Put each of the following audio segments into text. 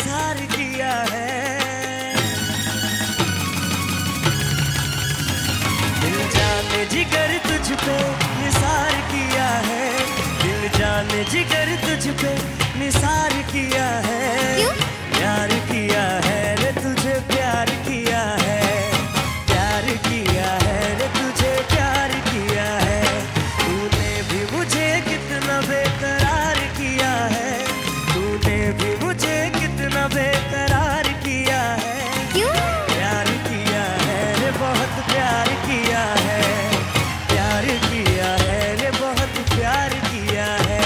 निसार किया है। दिल जाने जिगर तुझ पे निसार किया है। दिल जाने जिगर तुझ पे निसार किया है। क्यों? प्यार किया है रे तुझे, प्यार किया है, प्यार किया है रे तुझे, प्यार किया है। तूने भी मुझे कितना बेकरार किया है। तूने भी मुझे कितना बेकरार किया है। क्यों? प्यार किया है रे, बहुत प्यार किया है। प्यार किया है रे, बहुत प्यार किया है।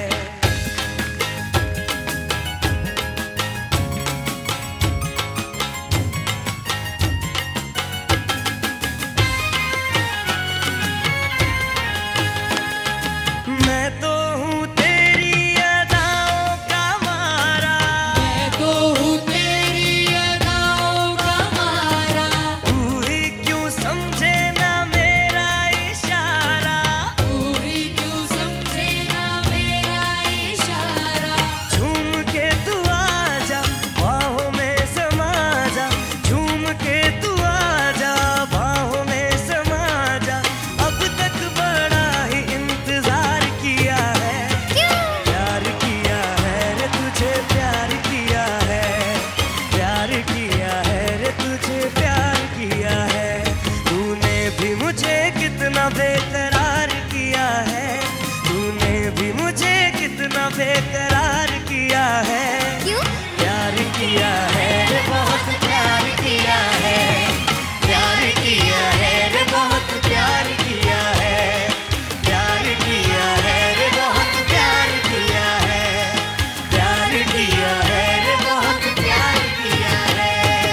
मैं तो हूँ तेरी अदाओं का मारा। मैं तो हूँ तेरी अदाओं का मारा। तू ही क्यों समझे ना मेरा इशारा। तू ही क्यों समझे ना मेरा इशारा। झूम के तू आजा, बाहों में समा जा। झूम के तू आजा, बाहों में समा जा। अब तक बड़ा ही इंतजार किया है। क्यों? प्यार किया है रे तुझे, प्यार किया है। प्यार किया है रे तुझे, प्यार किया है। तूने भी मुझे कितना बेकरार किया है। तूने भी मुझे कितना बेकरार किया है। क्यों? प्यार किया है रे, बहुत प्यार किया है। प्यार किया है रे, बहुत प्यार किया है। प्यार किया है रे, बहुत प्यार किया है। प्यार किया है रे, बहुत प्यार किया है।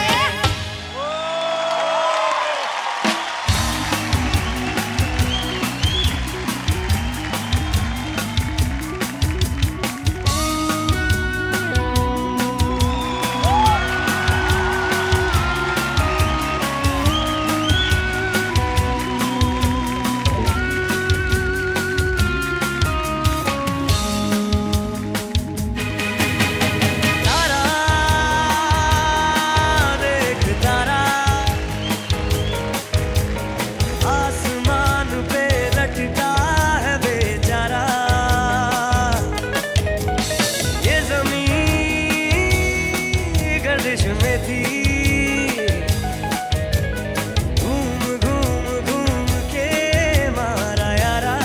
तारा देख तारा, आसमान पे लटका है बेचारा। ये ज़मीन गर्दिश में थी, घूम घूम घूम के मारा यारा।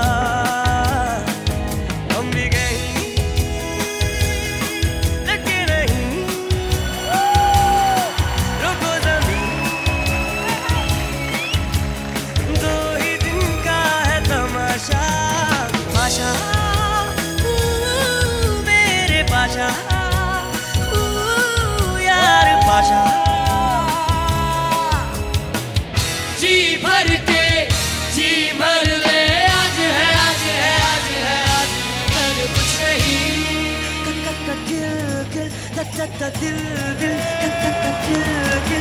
हम भी कहीं लगे नहीं, रुको ज़मीन, दो ही दिन का है तमाशा। पाशा मेरे पाशा, यार पाशा। जी भर के जी भर ले, आज है आज है आज है आज है, कुछ नहीं। दिल दिल दिल दिल दिल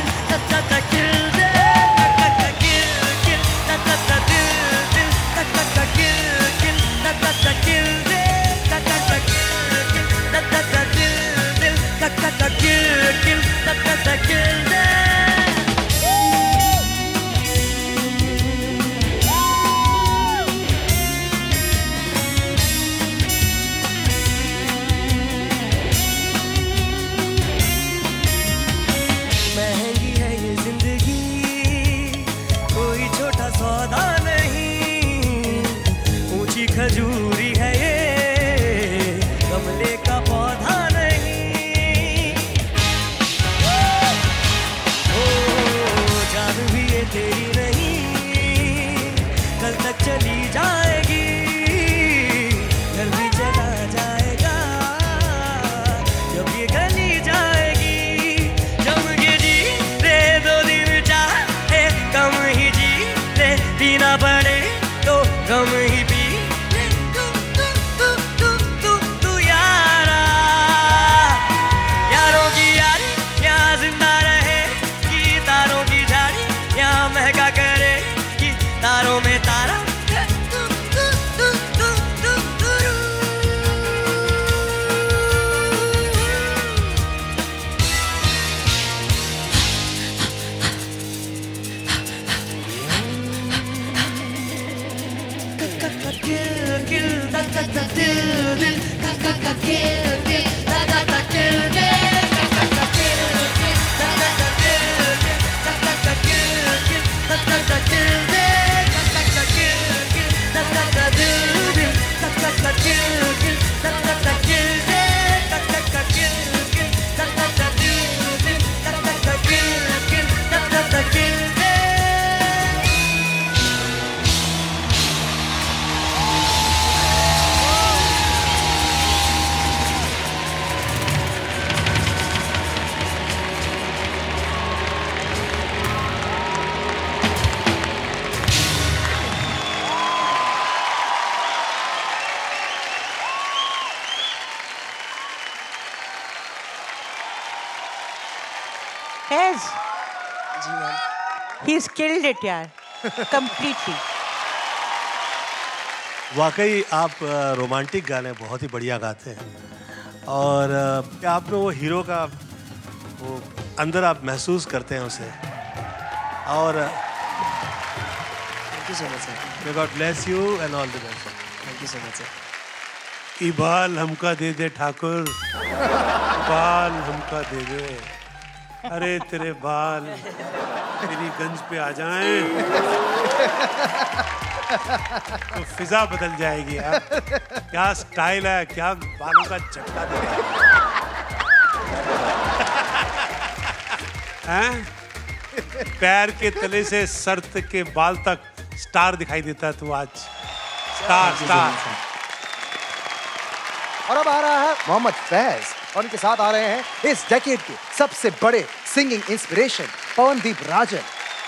महंगी है ये जिंदगी, फैज, जी मैम। he's killed it यार, completely. वाकई आप रोमांटिक गाने बहुत ही बढ़िया गाते हैं और आप में वो हीरो का वो अंदर आप महसूस करते हैं उसे और thank you so much sir. may God bless you and all the best. Thank you so much sir. इबाल हमका दे दे ठाकुर, बाल हमका दे दे, अरे तेरे बाल तेरी गंज पे आ जाएं तो फिजा बदल जाएगी यार। क्या स्टाइल है, क्या बालों का चट्टा दे हैं? पैर के तले से सर तक के बाल तक स्टार दिखाई देता है तू आज। Star star. और अब आ रहा है मोहम्मद फैज और उनके साथ आ रहे हैं इस डेकेड के सबसे बड़े सिंगिंग इंस्पिरेशन पवनदीप राजन।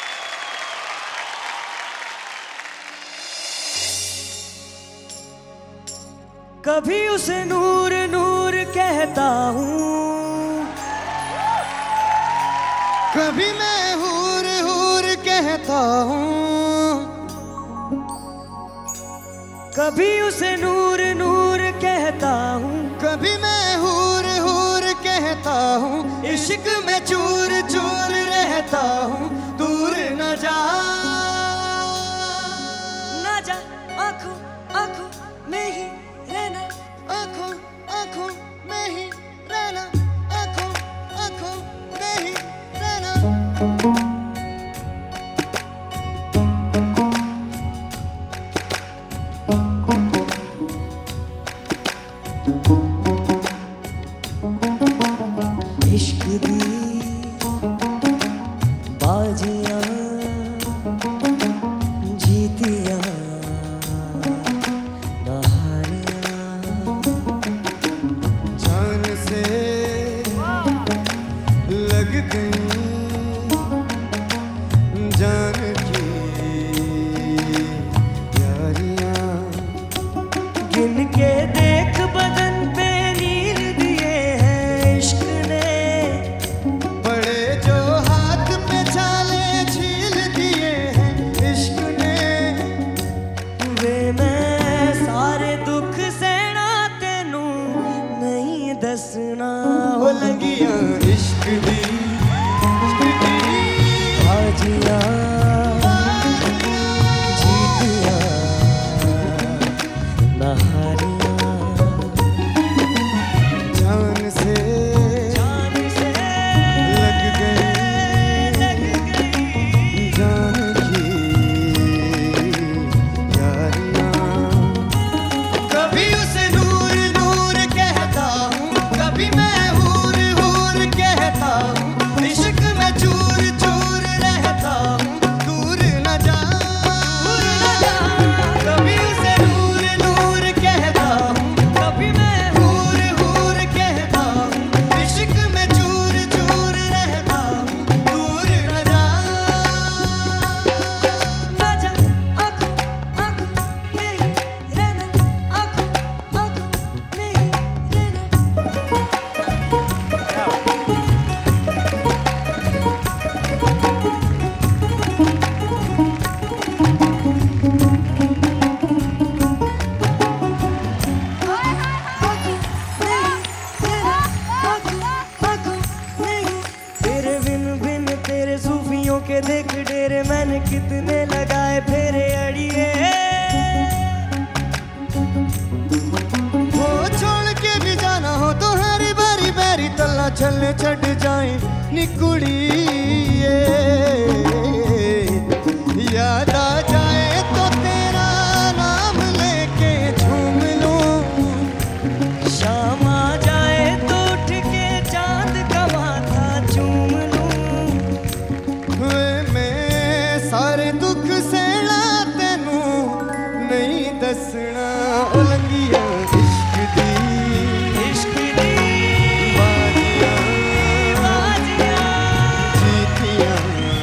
कभी उसे नूर नूर कहता हूँ, कभी मैं हूर हूर कहता हूँ, कभी उसे नूर नूर कहता हूँ, कभी मैं हूर हूर कहता हूँ, इश्क में चूर चूर रहता हूँ, दूर न जा आँखों आँखों में ही रहना, आँखों आँखों में ही रहना, आँखों आँखों में ही रहना। इश्क दी बाजियां जीतियां जान से लग गई जान की यारियां, गिन के देख बदन पे नील दिए हैं इश्क ने, बड़े जो हाथ पे छाले झील दिए हैं इश्क ने, वे मैं सारे दुख सहना तेनू नहीं दसना हो लगियां इश्क दी बाजियां जीतियां नहारियां, जान से लग गई जान की यारियां। कभी उसे नूर नूर कहता हूँ, कभी मैं हूर हूर कहता हूँ, इश्क में चूर चूर रहता हूँ, दूर न जा कभी उसे नूर नूर कहता हूँ, कभी मैं हूर हूर कहता हूँ, इश्क में चूर चूर रहता हूँ, दूर न जा आँखों आँखों में ही रहना, आँखों आँखों में ही रहना। तेरे बिन बिन तेरे सूफियों के देख डेरे मैंने कितने लगाए फेरे अड़िए, वो छोड़ के भी जाना हो तो हरी भरी बैरी तल्ला छलने छड़ जाए निकुड़ी याद आ जाए तो तेरा नाम लेके झूम लूं, शाम आ जाए तो उठ के चांद का माथा चूम लूं, वे मैं सारे दुख सहना तेनू नहीं दसना लंगिया इश्क दी इश्क दी बाजियां बाजियां जीतियां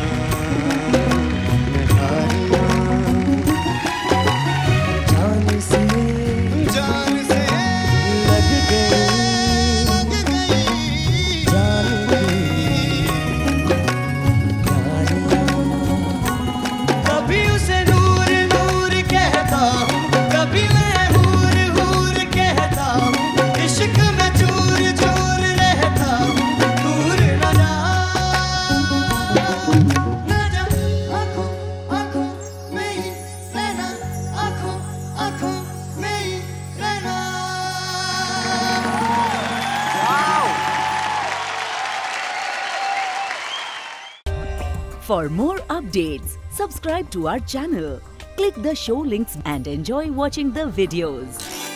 For more updates, subscribe to our channel, click the show links and enjoy watching the videos.